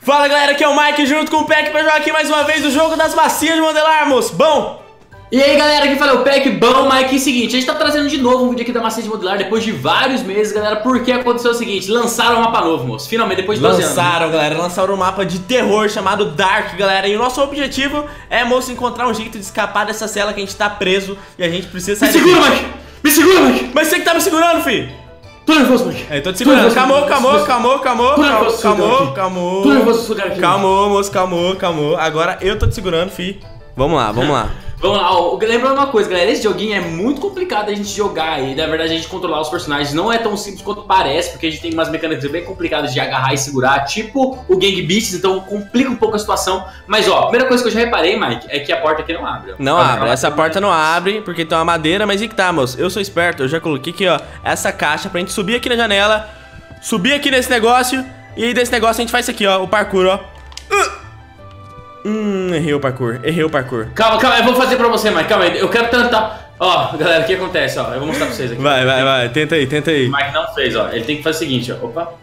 Fala galera, aqui é o Mike junto com o Peck pra jogar aqui mais uma vez o jogo das massinhas de modelar, moço. Bom! E aí galera, aqui fala o Peck, bom, Mike, é o seguinte, a gente tá trazendo de novo um vídeo aqui da massinha de modelar depois de vários meses, galera, porque aconteceu o seguinte, lançaram um mapa novo, moço, finalmente, depois de 12 anos. Lançaram um mapa de terror chamado Dark, galera, e o nosso objetivo é, moço, encontrar um jeito de escapar dessa cela que a gente tá preso e a gente precisa sair daqui. Me segura, Mike! Me segura, Mike! Mas você que tá me segurando, filho! Tô nervoso, Mike! É, tô te segurando, calmou, moço, calmou. Agora eu tô te segurando, fi. Vamos lá. Vamos lá, ó, lembrando uma coisa, galera, esse joguinho é muito complicado a gente jogar e na verdade a gente controlar os personagens não é tão simples quanto parece, porque a gente tem umas mecânicas bem complicadas de agarrar e segurar, tipo o Gang Beasts, então complica um pouco a situação. Mas ó, a primeira coisa que eu já reparei, Mike, é que a porta aqui não abre. Não abre, essa porta não abre porque tem uma madeira, mas e que tá, moço? Eu sou esperto, eu já coloquei aqui, ó, essa caixa pra gente subir aqui na janela, subir aqui nesse negócio e aí desse negócio a gente faz isso aqui, ó, o parkour, ó. Errei o parkour. Calma, eu vou fazer pra você, Mike, calma aí, eu quero tentar. Ó, galera, o que acontece, ó, eu vou mostrar pra vocês aqui. Vai, tenta aí. O Mike não fez, ó, ele tem que fazer o seguinte, ó, opa.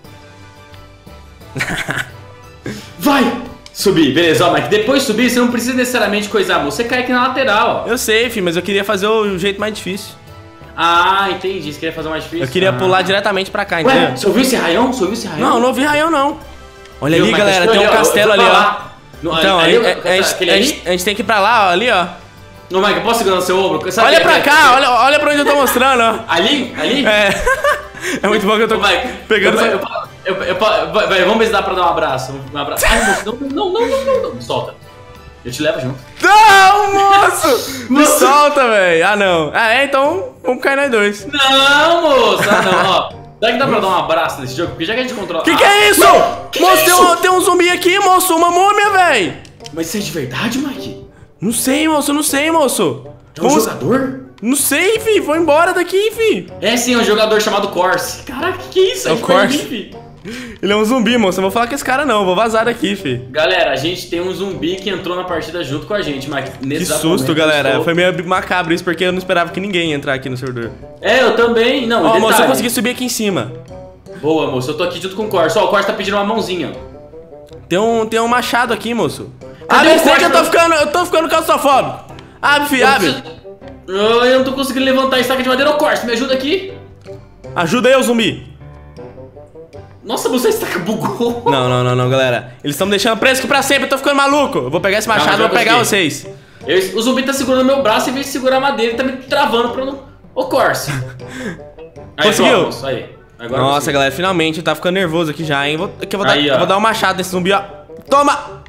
Vai! Subir, beleza, ó, Mike, depois de subir, você não precisa necessariamente coisar, você cai aqui na lateral, ó. Eu sei, filho, mas eu queria fazer o jeito mais difícil. Ah, entendi, você queria fazer mais difícil? Eu queria pular diretamente pra cá, entendeu? Ué, você ouviu esse raião? Não ouvi raião, não. Olha ali, galera, tem um castelo ali, ó. Então, a gente tem que ir pra lá, ó, ali, ó. Não, Mike, eu posso segurar no seu ombro? Olha pra cá, olha pra onde eu tô mostrando, ó. Ali? É. É muito bom que eu tô pegando vamos ver se dá pra dar um abraço. Ai, moço, não, me solta. Eu te levo junto. Não, moço! Me solta, velho. Ah, não. Então vamos cair nós dois. Não, moço. Não, ó. Será que dá pra dar um abraço nesse jogo? Porque já que a gente controla... Que é isso? Moço, tem um zumbi aqui, moço. Uma múmia, velho. Mas isso é de verdade, Mike? Não sei, moço. É um jogador? Não sei, fi. Vou embora daqui, fi. É sim, é um jogador chamado Corse. Caraca, que é isso? É o Corse. Ele é um zumbi, moço. Eu vou falar com esse cara, não. Vou vazar daqui, fi. Galera, a gente tem um zumbi que entrou na partida junto com a gente, Mike. Que susto, galera. Foi meio macabro isso, porque eu não esperava que ninguém ia entrar aqui no servidor. É, eu também. Não, ó, moço, eu consegui subir aqui em cima. Boa, moço. Eu tô aqui junto com o Corse. Ó, o Corse tá pedindo uma mãozinha. Tem um machado aqui, moço. Abre esse que eu tô ficando claustrofóbico. Abre, fi, abre. Eu não tô conseguindo levantar a estaca de madeira. Ô, Corse, me ajuda aqui. Ajuda eu, zumbi. Nossa, você estaca bugou. Não, galera. Eles estão me deixando preso aqui pra sempre, eu tô ficando maluco. Eu vou pegar esse machado e vou pegar vocês. O zumbi tá segurando meu braço, em vez de segurar a madeira, ele tá me travando pra não... Ô, Corse. Conseguiu? Pronto, aí. Agora nossa, galera, finalmente, tá ficando nervoso aqui já, hein. Eu vou dar um machado nesse zumbi, ó. Toma!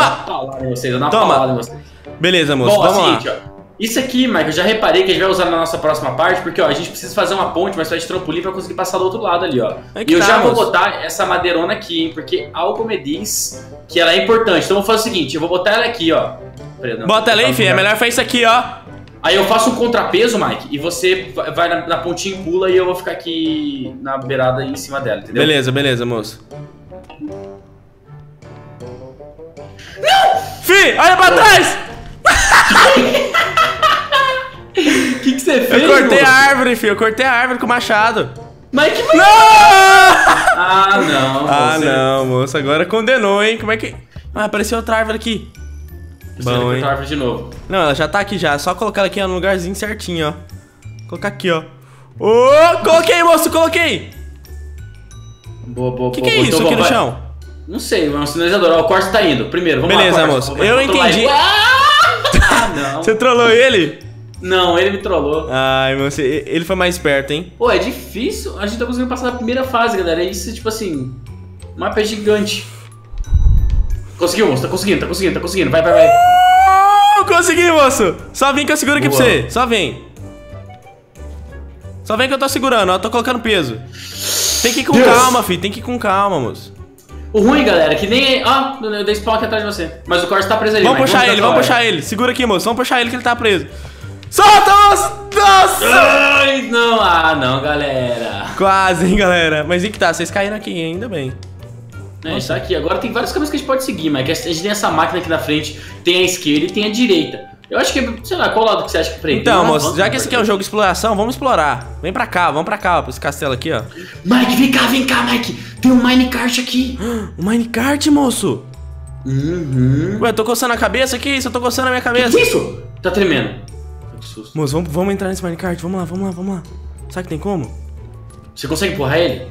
Toma! Beleza, moço, vamos lá. Seguinte, ó. Isso aqui, Mike, eu já reparei que a gente vai usar na nossa próxima parte, porque ó, a gente precisa fazer uma ponte, mas só de trampolim pra conseguir passar do outro lado ali, ó. E eu já vou botar essa madeirona aqui, hein, porque algo me diz que ela é importante. Então eu vou fazer o seguinte, eu vou botar ela aqui, ó. Bota ela aí, filho, é melhor fazer isso aqui, ó. Aí eu faço um contrapeso, Mike, e você vai na pontinha e pula e eu vou ficar aqui na beirada em cima dela, entendeu? Beleza, moço. Não! Fi, olha pra trás! O que você fez? Eu cortei a árvore, filho. Eu cortei a árvore com o machado. Mike, não! Não, moço. Agora condenou, hein? Como é que... apareceu outra árvore aqui. Bom, hein? Árvore de novo. Não, ela já tá aqui já. Só colocar ela aqui no lugarzinho certinho, ó. Colocar aqui, ó. Coloquei, moço, coloquei. Boa. Que é isso aqui no chão? Não sei, é um sinalizador. Ó, o Corse tá indo. Primeiro, vamos lá. Beleza, moço. Eu entendi. Não. Você trollou ele? Não, ele me trollou. Ai, moço, ele foi mais esperto, hein? Pô, é difícil. A gente tá conseguindo passar na primeira fase, galera. Isso, tipo assim, o mapa é gigante. Conseguiu, moço. Tá conseguindo. Vai. Consegui, moço. Só vem que eu seguro aqui pra você. Só vem que eu tô segurando, ó. Tô colocando peso. Tem que ir com calma, filho. Tem que ir com calma, moço. O ruim, galera, que nem... Ó, eu dei spawn aqui atrás de você. Mas o Corse tá preso ali. Vamos puxar ele. Segura aqui, moço. Vamos puxar ele que ele tá preso. Solta, moço! Nossa! Ai, não, galera. Quase, hein, galera. Mas e que tá? Vocês caíram aqui, ainda bem. A gente tá aqui. Agora tem vários caminhos que a gente pode seguir, mas a gente tem essa máquina aqui na frente, tem a esquerda e tem a direita. Eu acho que, sei lá, qual lado que você acha que prende? Então, moço, já que esse aqui é um jogo de exploração, vamos explorar. Vem pra cá, vamos pra cá, ó, pra esse castelo aqui, ó. Mike, vem cá, Mike. Tem um minecart aqui. Um minecart, moço. Uhum. Ué, tô coçando a cabeça aqui, isso, eu tô coçando a minha cabeça. Que isso? Tá tremendo. Que susto. Moço, vamos entrar nesse minecart, vamos lá. Sabe que tem como? Você consegue empurrar ele?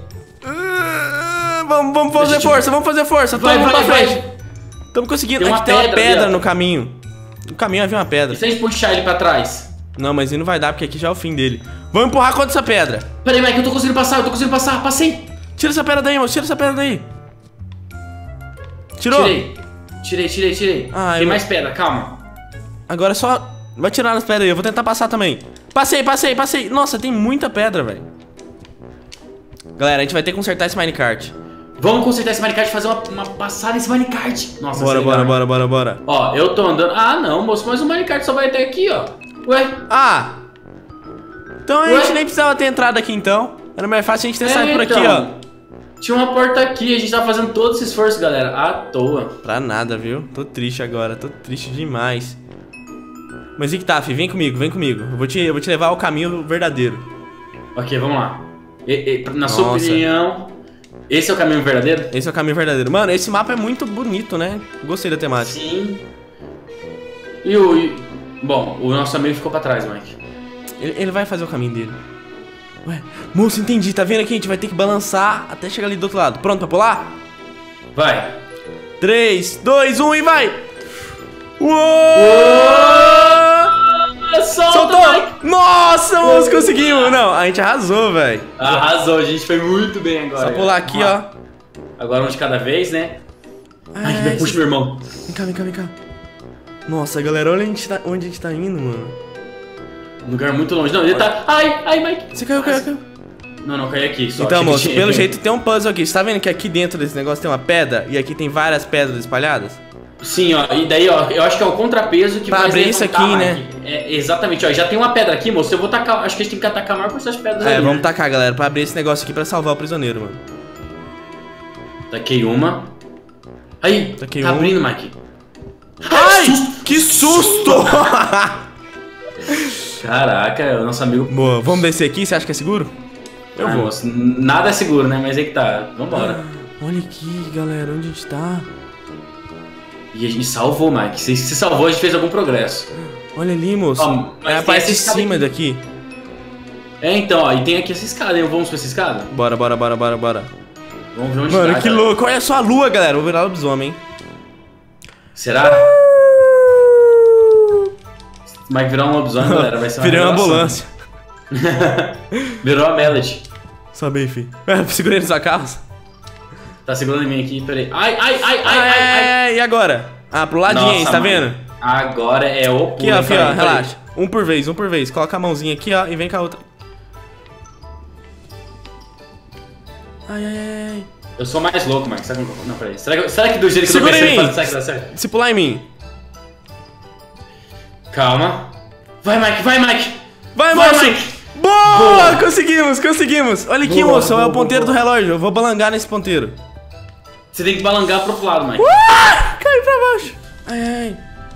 Vamos fazer força, vamos fazer força. Vai. Tamo conseguindo. Tem uma Aqui tem uma pedra pedra ali, ó. no caminho. No caminho havia uma pedra. E se a gente puxar ele pra trás? Não, mas ele não vai dar, porque aqui já é o fim dele. Vamos empurrar contra essa pedra. Pera aí, Mike, eu tô conseguindo passar, passei. Tira essa pedra daí, moço, tira essa pedra daí. Tirou? Tirei. Ah, Tem mais pedra, calma. Agora é só... Vai tirar as pedras aí, eu vou tentar passar também. Passei. Nossa, tem muita pedra, velho. Galera, a gente vai ter que consertar esse minecart. Vamos consertar esse minecart e fazer uma passada nesse minecart. Nossa, Bora. Ó, eu tô andando... Ah, não, moço, mas o minecart só vai até aqui, ó. Ué? Ah! Então a gente nem precisava ter entrado aqui, então. Era mais fácil a gente ter saído por aqui, então. ó. Tinha uma porta aqui, a gente tá fazendo todo esse esforço, galera, à toa. Pra nada, viu? Tô triste agora, tô triste demais. Mas Ictaf, vem comigo. Eu vou te levar ao caminho verdadeiro. Ok, vamos lá. Na sua opinião, esse é o caminho verdadeiro? Esse é o caminho verdadeiro. Mano, esse mapa é muito bonito, né? Gostei da temática. Sim. Bom, o nosso amigo ficou pra trás, Mike. Ele vai fazer o caminho dele. Ué, moço, entendi. Tá vendo aqui? A gente vai ter que balançar até chegar ali do outro lado. Pronto pra pular? Vai. 3, 2, 1 e vai! Uou! Soltou! Mike. Nossa, moço, conseguimos! Não, a gente arrasou, velho. Arrasou, a gente foi muito bem agora. Só pular aqui, ó. Agora um de cada vez, né? Ai, puxa, meu irmão. Vem cá. Nossa, galera, olha onde a gente tá indo, mano. Um lugar muito longe. Não, ele tá... Ai, Mike. Você caiu. Não, caiu aqui. Só então, moço, pelo jeito tem um puzzle aqui. Você tá vendo que aqui dentro desse negócio tem uma pedra? E aqui tem várias pedras espalhadas? Sim, ó. E daí, ó, eu acho que é o contrapeso que vai abrir isso aqui, né? É, exatamente, ó. Já tem uma pedra aqui, moço. Eu vou tacar... Acho que a gente tem que atacar a maior quantidade de pedras ali, vamos né? tacar, galera, pra abrir esse negócio aqui pra salvar o prisioneiro, mano. Taquei uma. Aí, taquei tá abrindo, Mike. Ai, que susto! Caraca, o nosso amigo... Boa, vamos descer aqui, você acha que é seguro? Eu vou. Moço, nada é seguro, né? Mas aí que tá. Vambora. Olha aqui, galera, onde a gente tá? E a gente salvou, Mike. Se salvou, a gente fez algum progresso. Olha ali, moço. Ó, é a parte de cima daqui. É, então, ó. E tem aqui essa escada, hein? Vamos pra essa escada? Bora. Vamos ver onde mano, tá, que louco. Olha só a lua, galera. Vou virar lobisomem, hein? Será? Mike virar um lobisomem, galera. Vai ser uma Virei uma ambulância. Virou a Melody. Sobe aí, filho. Segurei na sua calça. Tá segurando em mim aqui, peraí. Ai. E agora? Ah, pro ladinho, hein, tá vendo? Agora é o pulo. Aqui, ó, filho, ó, relaxa. Um por vez. Coloca a mãozinha aqui, ó, e vem com a outra. Ai. Eu sou mais louco, Mike. Sabe? Não, peraí. Será que do jeito que eu tô pensando, será que dá certo? Se pular em mim. Calma. Vai, Mike. Vai, moço! Mike. Boa! Conseguimos! Olha aqui, moço, é o ponteiro do relógio. Eu vou balangar nesse ponteiro. Você tem que balangar pro outro lado, Mike. Caiu pra baixo. Ai.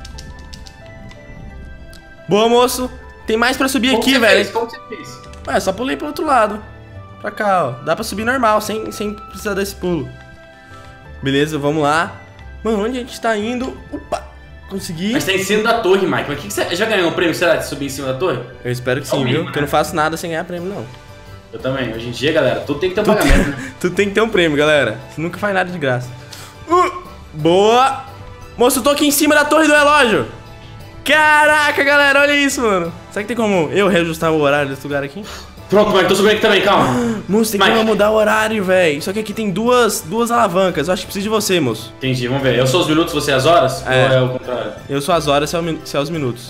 Boa, moço. Tem mais pra subir aqui, velho. Como você fez? Ué, só pulei pro outro lado. Pra cá, ó. Dá pra subir normal, sem precisar desse pulo. Beleza, vamos lá. Mano, onde a gente tá indo? Opa! Consegui. Mas tá em cima da torre, Mike. Mas que você já ganhou um prêmio, será, de subir em cima da torre? Eu espero que sim, mínimo, viu? né? Porque eu não faço nada sem ganhar prêmio, não. Eu também. Hoje em dia, galera, tudo tem que ter um pagamento, né? Tudo tem que ter um prêmio, galera. Você nunca faz nada de graça. Boa! Moço, eu tô aqui em cima da torre do relógio. Caraca, galera, olha isso, mano. Será que tem como eu reajustar o horário desse lugar aqui? Pronto, Mike, tô subindo aqui também, calma. Moço, tem como mudar o horário, velho. Só que aqui tem duas alavancas. Eu acho que preciso de você, moço. Entendi, vamos ver. Eu sou os minutos, você as horas? É. Ou é o contrário? Eu sou as horas, você é os minutos.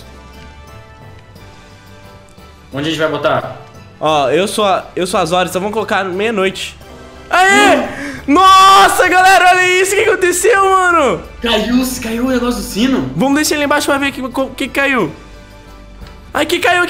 Onde a gente vai botar? Ó, eu sou as horas, então vamos colocar meia-noite. Aê! Nossa, galera, olha isso, o que aconteceu, mano? Caiu o negócio do sino? Vamos descer lá embaixo pra ver o que caiu. Aqui caiu.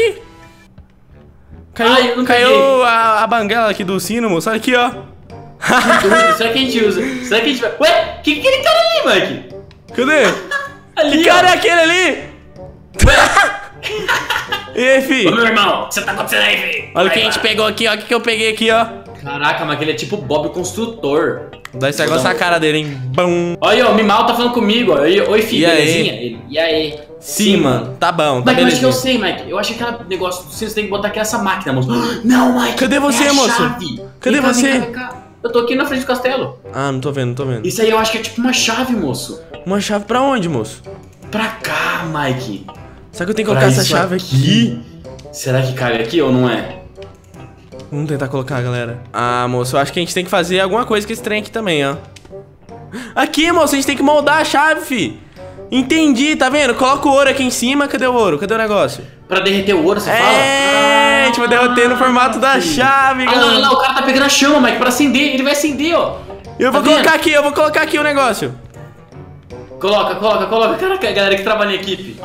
Caiu a banguela aqui do sino, moço. Olha aqui, ó. Será que a gente usa? Será que a gente vai... Ué, que aquele cara ali, Mike? Cadê? Ali, que cara é aquele ali? E aí, fi? Ô, meu irmão, o que você tá acontecendo aí, fi? Olha o que a gente pegou aqui, ó. O que eu peguei aqui, ó. Caraca, mas ele é tipo Bob o Construtor. Dá esse negócio na cara dele, hein? Bum. Olha, o Mimal tá falando comigo, ó. Oi, filho, E aí? belezinha? Ele, e aí? Sim, mano. Tá bom, tá Mike, eu acho que eu beleza. sei, Mike. Eu acho que aquele negócio, você tem que botar aqui essa máquina, moço. Não, Mike. Cadê você, é a moço? chave. Cadê Vem cá, você? vem cá. Eu tô aqui na frente do castelo. Ah, não tô vendo, não tô vendo. Isso aí eu acho que é tipo uma chave, moço. Uma chave pra onde, moço? Pra cá, Mike. Será que eu tenho que colocar essa isso chave aqui? Será que cabe aqui ou não é? Vamos tentar colocar, galera. Ah, moço, eu acho que a gente tem que fazer alguma coisa com esse trem aqui também, ó. Aqui, moço, a gente tem que moldar a chave, fi. Entendi, tá vendo? Coloca o ouro aqui em cima. Cadê o ouro? Cadê o negócio? Pra derreter o ouro, você fala? É, a gente vai derreter no formato da chave, Ah, galera. não, o cara tá pegando a chama, Mike, pra acender. Ele vai acender, ó. Eu vou Tá colocar vendo? aqui, eu vou colocar aqui o negócio. Coloca. Caraca, a galera que trabalha em equipe.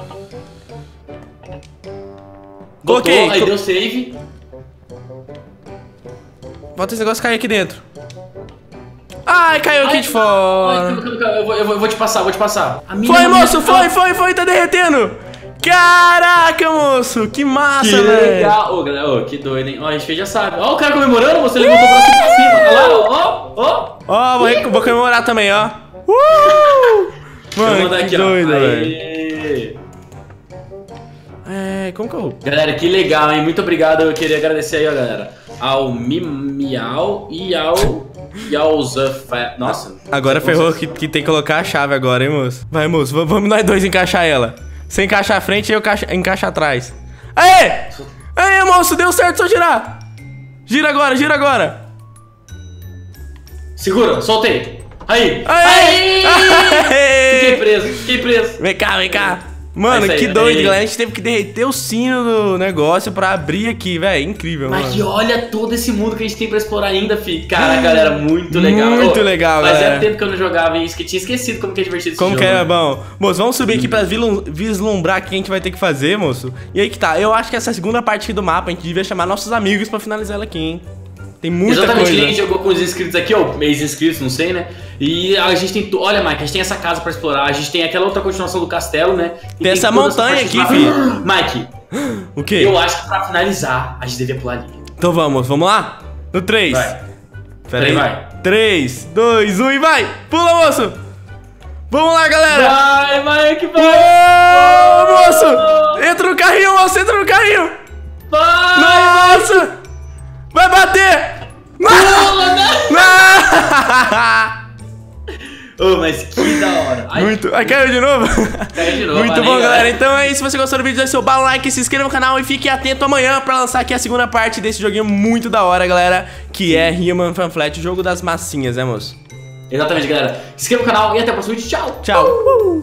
Coloquei. Botou, aí deu save. Bota esse negócio cair aqui dentro. Ai, caiu aqui de fora. Eu vou te passar. A mina Foi, não moço, me- foi, tá derretendo. Caraca, moço, que massa, Que velho. legal. Ô, galera, ô, que doido, hein? Ó, a gente já sabe. Ó, o cara comemorando, você levantou o braço pra cima. Olha lá, ó. Ó, vou comemorar também, ó. Vou Mano, mandar que aqui, doido, ó. velho. Aê. É, como que eu... Galera, que legal, hein? Muito obrigado. Eu queria agradecer aí, ó, galera. Ao Mimial e ao Yalzafa. Nossa. Agora ferrou que tem que colocar a chave agora, hein, moço? Vai, moço, vamos nós dois encaixar ela. Você encaixa a frente e eu encaixa atrás. Aê! Aê, moço, deu certo só girar. Gira agora. Segura, soltei. Aí. Aê! Fiquei Aê! preso. Vem cá. Mano, Vai sair, que doido, aí. galera. A gente teve que derreter o sino do negócio pra abrir aqui, velho. Incrível, Mas mano. que olha todo esse mundo que a gente tem pra explorar ainda, fi. Cara, galera, muito legal. Muito Ô, legal, Fazia galera. tempo que eu não jogava isso, que tinha esquecido como que é divertido esse Como jogo. que é bom? Moço, vamos subir aqui pra vislumbrar o que a gente vai ter que fazer, moço. E aí que tá, eu acho que essa segunda parte aqui do mapa a gente devia chamar nossos amigos pra finalizar ela aqui, hein? Tem muita Exatamente, coisa. que a gente jogou com os inscritos aqui, ó, ex-inscritos, não sei, né? E a gente tem. Olha, Mike, a gente tem essa casa pra explorar, a gente tem aquela outra continuação do castelo, né? E Tem essa toda montanha parte aqui, de filho. Mike, O quê? eu acho que pra finalizar, a gente devia pular ali. Então vamos lá? No 3. Vai. Pera aí. Vai. 3, 2, 1 e vai! Pula, moço! Vamos lá, galera! Vai, Mike, vai! Ô, moço! Entra no carrinho, moço! Entra no carrinho! Vai! Nossa! Vai bater! Pula, né? Não! Ô, mas que da hora. Ai, Muito. Ai, caiu de novo? caiu de novo. Muito valeu, bom, galera. Então é isso. Se você gostou do vídeo, deixe seu bala, like, se inscreva no canal e fique atento amanhã pra lançar aqui a segunda parte desse joguinho muito da hora, galera. Que é Human Fan Flat, o jogo das massinhas, né, moço? Exatamente, galera. Se inscreva no canal e até o próximo vídeo. Tchau! Tchau.